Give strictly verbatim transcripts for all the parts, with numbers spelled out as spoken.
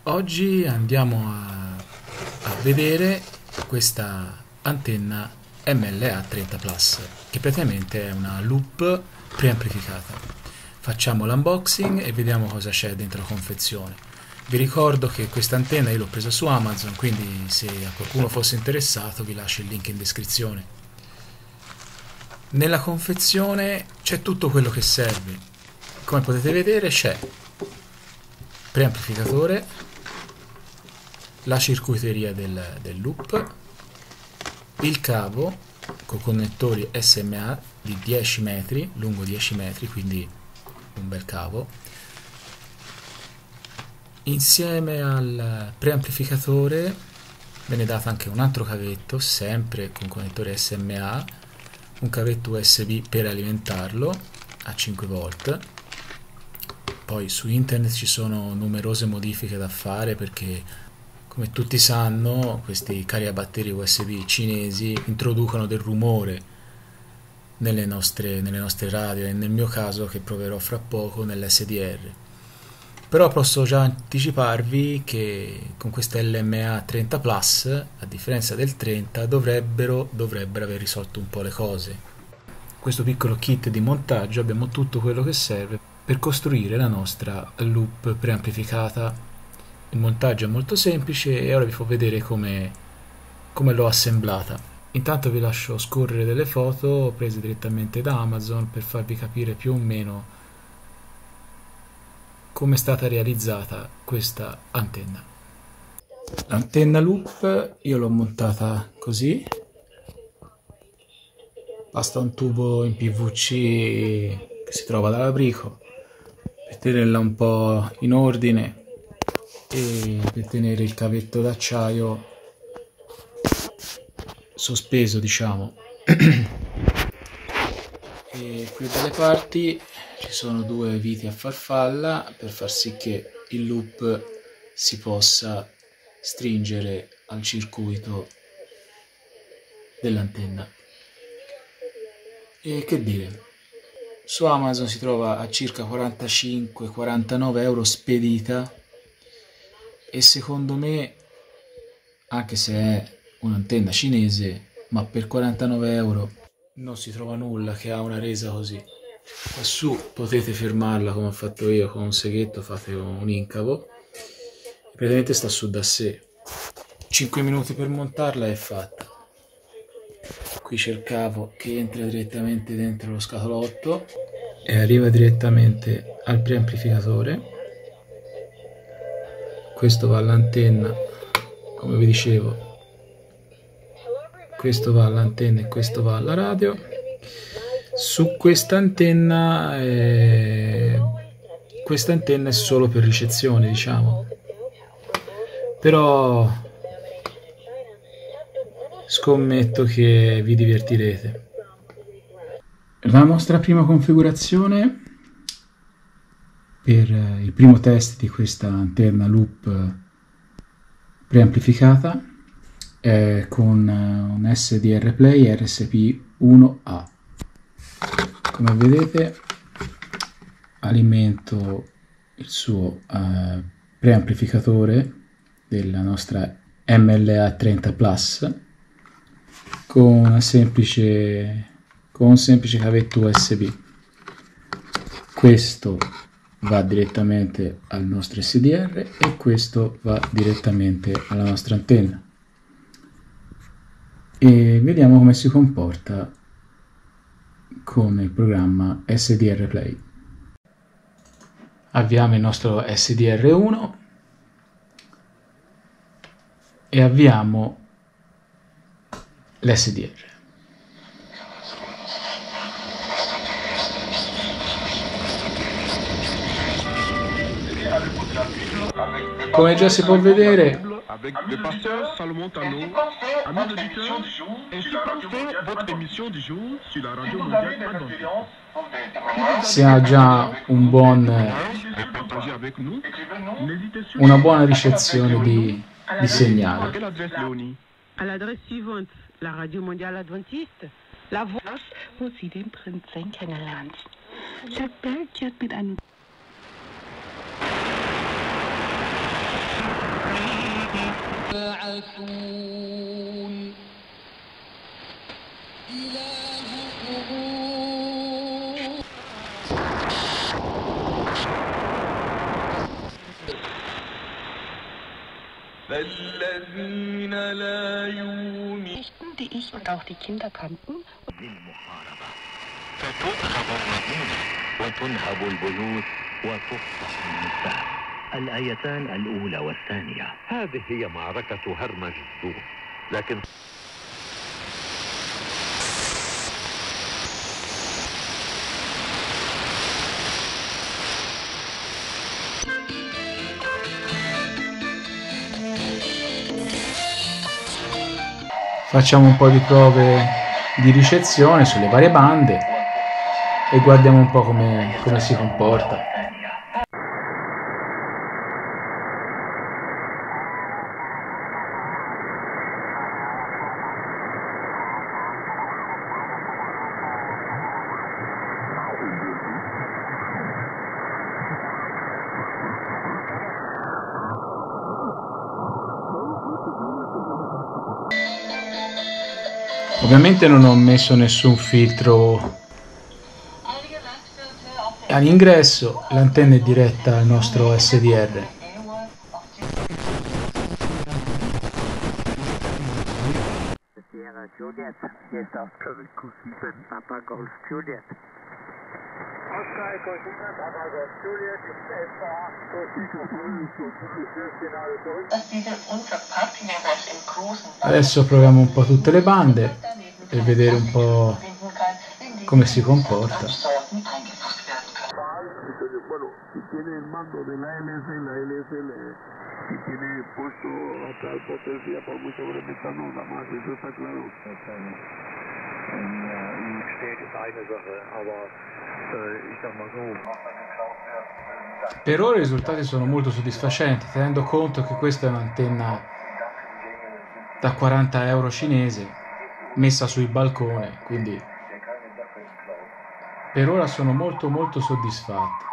Oggi andiamo a, a vedere questa antenna M L A trenta Plus, che praticamente è una loop preamplificata. Facciamo l'unboxing e vediamo cosa c'è dentro la confezione. Vi ricordo che questa antenna io l'ho presa su Amazon, quindi se a qualcuno fosse interessato vi lascio il link in descrizione. Nella confezione c'è tutto quello che serve. Come potete vedere c'è preamplificatore, la circuiteria del, del loop, il cavo con connettori S M A di dieci metri, lungo dieci metri, quindi un bel cavo. Insieme al preamplificatore viene dato anche un altro cavetto, sempre con connettore S M A, un cavetto U S B per alimentarlo a cinque volt. Poi su internet ci sono numerose modifiche da fare perché, come tutti sanno, questi caricabatterie U S B cinesi introducono del rumore nelle nostre, nelle nostre radio e nel mio caso, che proverò fra poco, nell'S D R. Però posso già anticiparvi che con questa L M A trenta Plus, a differenza del trenta, dovrebbero, dovrebbero aver risolto un po' le cose. Questo piccolo kit di montaggio abbiamo tutto quello che serve per costruire la nostra loop preamplificata. Il montaggio è molto semplice e ora vi faccio vedere come, come l'ho assemblata. Intanto vi lascio scorrere delle foto prese direttamente da Amazon per farvi capire più o meno come è stata realizzata questa antenna. L'antenna loop io l'ho montata così. Basta un tubo in P V C che si trova dall'Abrico per tenerla un po' in ordine e per tenere il cavetto d'acciaio sospeso, diciamo. E qui dalle parti ci sono due viti a farfalla per far sì che il loop si possa stringere al circuito dell'antenna. E che dire, su Amazon si trova a circa quarantacinque quarantanove euro spedita e secondo me, anche se è un'antenna cinese, ma per quarantanove euro non si trova nulla che ha una resa così. Quassù potete fermarla come ho fatto io con un seghetto, fate un incavo, praticamente sta su da sé. cinque minuti per montarla è fatta. Qui c'è il cavo che entra direttamente dentro lo scatolotto e arriva direttamente al preamplificatore. Questo va all'antenna, come vi dicevo, questo va all'antenna e questo va alla radio. Su questa antenna eh, questa antenna è solo per ricezione, diciamo, però scommetto che vi divertirete. La nostra prima configurazione per il primo test di questa antenna loop preamplificata è con un S D R Play R S P uno A. Come vedete alimento il suo uh, preamplificatore della nostra M L A trenta Plus con una semplice con un semplice cavetto U S B. Questo va direttamente al nostro S D R e questo va direttamente alla nostra antenna. E vediamo come si comporta con il programma S D R Play. Avviamo il nostro S D R uno e avviamo l'S D R. Come già si può vedere, avec le pasteur Salomon Tano, amis auditeurs, ainsi parfait votre émission du jour sur la radio mondiale adventiste. si ha già un buon, Et partagez avec nous. N'hésitez surtout una buona ricezione di, di segnale. quelle adresse, Léonie? À l'adresse suivante, la Radio Mondiale Adventiste, la voix. Das, wo sie den Prinzen kennenlernt. Jack Black kehrt mit einem يبعثون إلهكم فالذين لا يؤمنون Die ich und auch die Kinder kannten. بالمحاربة فتؤخذ الرهينة وتنهب البيوت وتفصح النساء. الآيتان الأولى والثانية. هذه هي معركة هرمجدون، لكن Facciamo un po' di prove di ricezione sulle varie bande e guardiamo un po' come, come si comporta. Ovviamente non ho messo nessun filtro all'ingresso, l'antenna è diretta al nostro S D R. Adesso proviamo un po' tutte le bande per vedere un po' come si comporta. Bueno, si tiene el mando de la L S, la L S le, si tiene puesto acá el potencia por mucho que le metan nada más, eso está claro. Per ora i risultati sono molto soddisfacenti, tenendo conto che questa è un'antenna da quaranta euro cinese messa sul balcone, quindi per ora sono molto molto soddisfatto.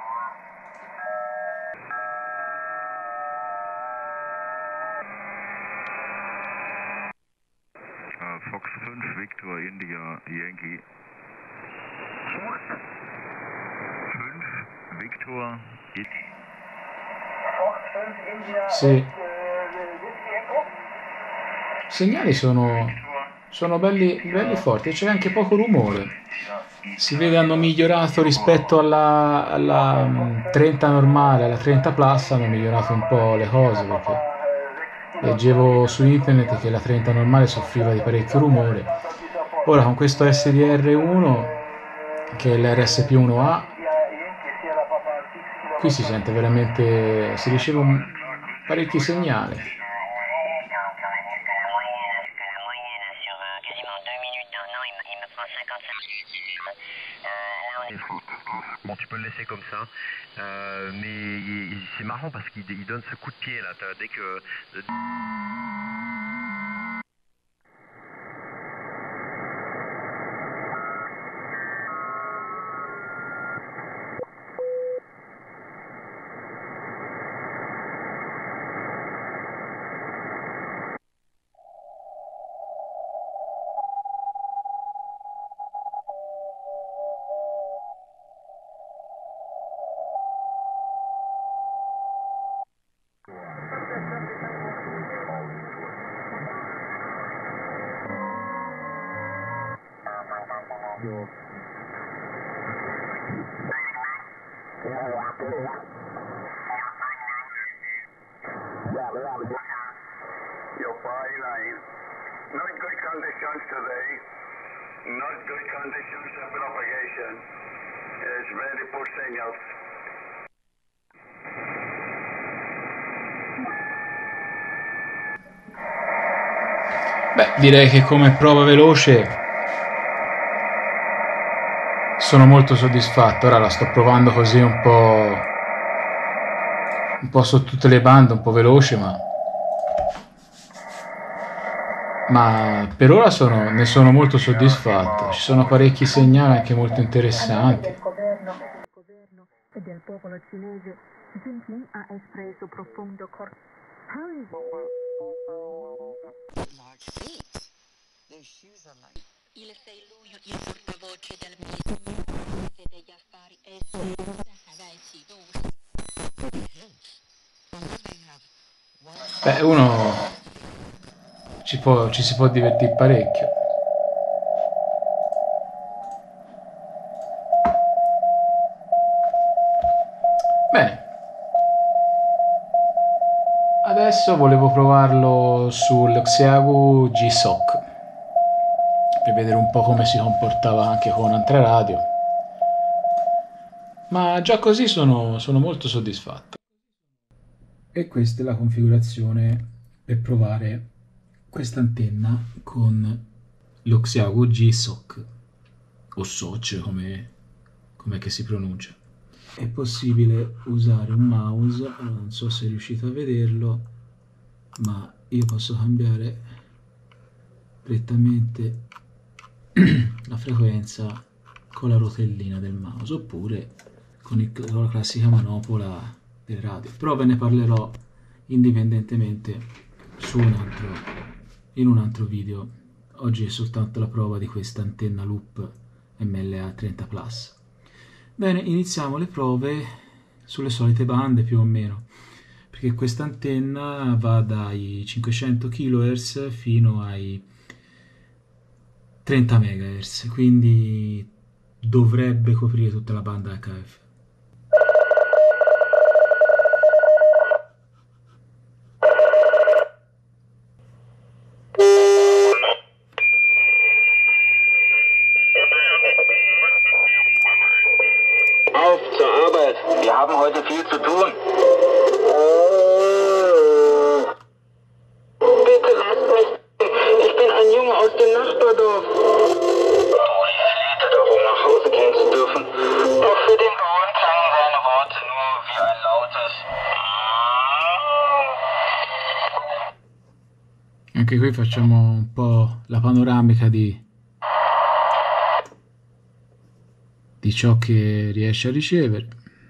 Fox fünf, Victor India Yankee. fünf, Victor Sì. I segnali sono, sono belli, belli forti, c'è anche poco rumore. Si vede hanno migliorato rispetto alla, alla um, trenta normale, alla trenta plus, hanno migliorato un po' le cose, perché leggevo su internet che la trenta normale soffriva di parecchio rumore. Ora con questo S D R uno, che è l'R S P uno A, qui si sente veramente, si riceve un, parecchi segnali. Bon, tu peux le laisser comme ça, euh, mais c'est marrant parce qu'il donne ce coup de pied là, dès que... Your fire line. Not good conditions today. Not good conditions of propagation. It's very poor signals. Beh, direi che come prova veloce sono molto soddisfatto. Ora la sto provando così un po' un po' su tutte le bande, un po' veloce, ma ma per ora sono, ne sono molto soddisfatto. Ci sono parecchi segnali anche molto interessanti. Il governo e del popolo cinese, Jinping ha espresso profondo cordoglio. Il sei luglio il portavoce del Ministero degli Affari Esteri Beh, uno ci, può, ci si può divertire parecchio. Bene. Adesso volevo provarlo sul Xiaogu G-Sock per vedere un po' come si comportava anche con altre radio, ma già così sono, sono molto soddisfatto. E questa è la configurazione per provare questa antenna con lo Xiaogu G-Sock o Soc, come com'è che si pronuncia. È possibile usare un mouse, non so se riuscite a vederlo, ma io posso cambiare direttamente la frequenza con la rotellina del mouse oppure con, il, con la classica manopola del radio, però ve ne parlerò indipendentemente su un altro, in un altro video. Oggi è soltanto la prova di questa antenna loop M L A trenta plus. Bene, iniziamo le prove sulle solite bande più o meno, perché questa antenna va dai cinquecento chilohertz fino ai trenta megahertz, quindi dovrebbe coprire tutta la banda H F. Auf zur Arbeit. Wir haben heute viel zu tun. Bitte lasst mich. Ich bin ein Junge aus dem Nachbardorf. Oh, ich flehte darum, nach Hause gehen zu dürfen. Doch für den Bauern klangen seine Worte nur wie ein lautes. Anche qui facciamo un po' la panoramica di di ciò che riesce a ricevere.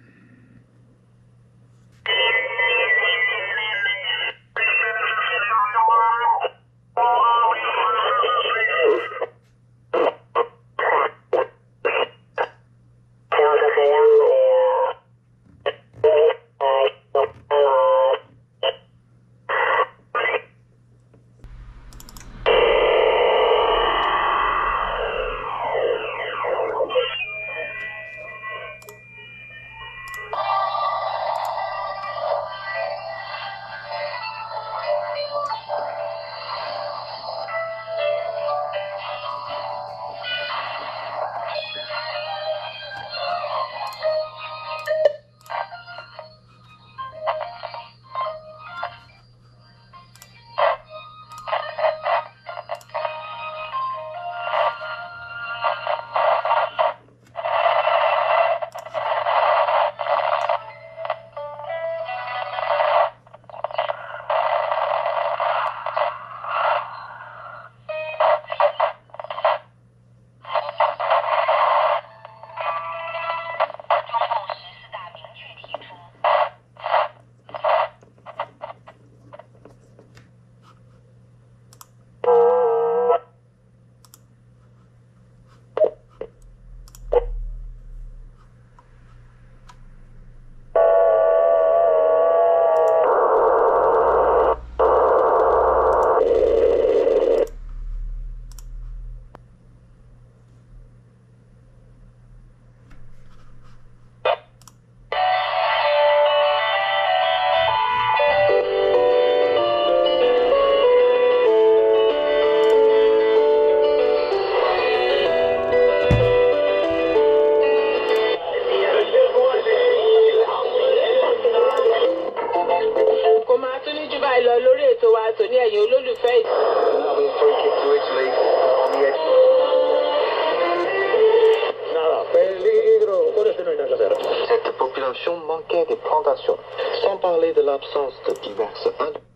Cette population manquait de plantations, sans parler de l'absence de diverses.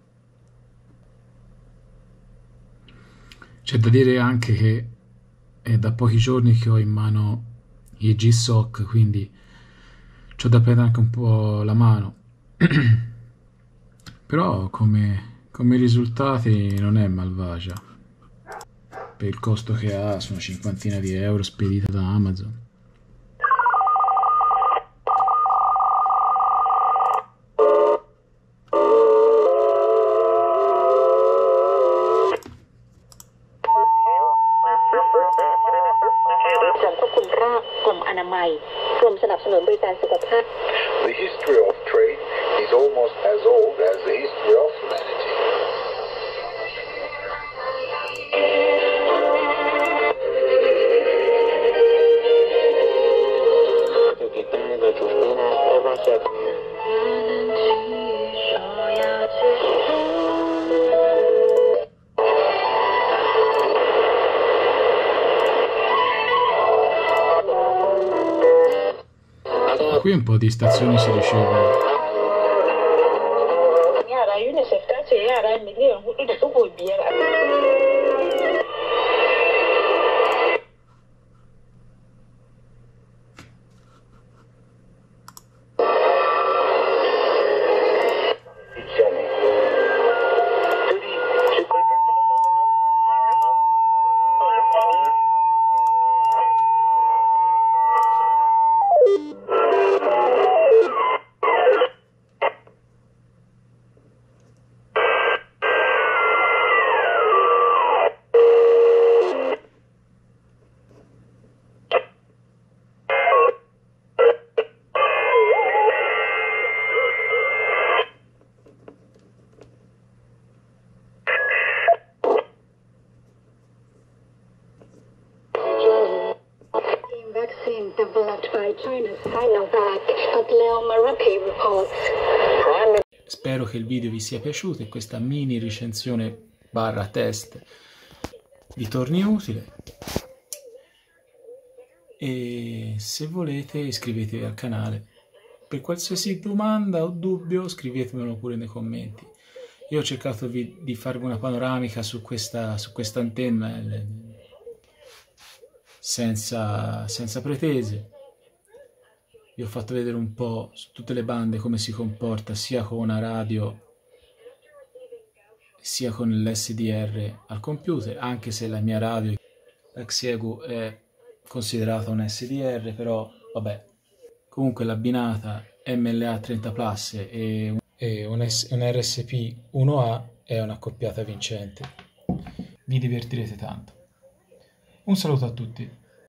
C'è da dire anche che è da pochi giorni che ho in mano i G-Sock, quindi c'ho da prendere anche un po' la mano. Però come, Come risultati non è malvagia. Per il costo che ha, sono cinquantina di euro spedita da Amazon. The history of trade is almost as old as the history of humanity. Qui un po' di stazioni si ricevono. Yara UNICEF ta ce yara miliyan hudu da dubu biyar a developed by China's Sinovac, Adlel Maruki reports. Spero che il video vi sia piaciuto e questa mini recensione barra test vi torni utile. E se volete iscrivetevi al canale. Per qualsiasi domanda o dubbio scrivetemelo pure nei commenti. Io ho cercato di, di farvi una panoramica su questa, su questa antenna eh, senza, senza pretese. Vi ho fatto vedere un po' su tutte le bande come si comporta sia con una radio sia con l'S D R al computer, anche se la mia radio, la Xiegu, è considerata un S D R, però vabbè. Comunque l'abbinata M L A trenta plus e un, e un, S, un R S P uno A è un'accoppiata vincente. Vi divertirete tanto. Un saluto a tutti.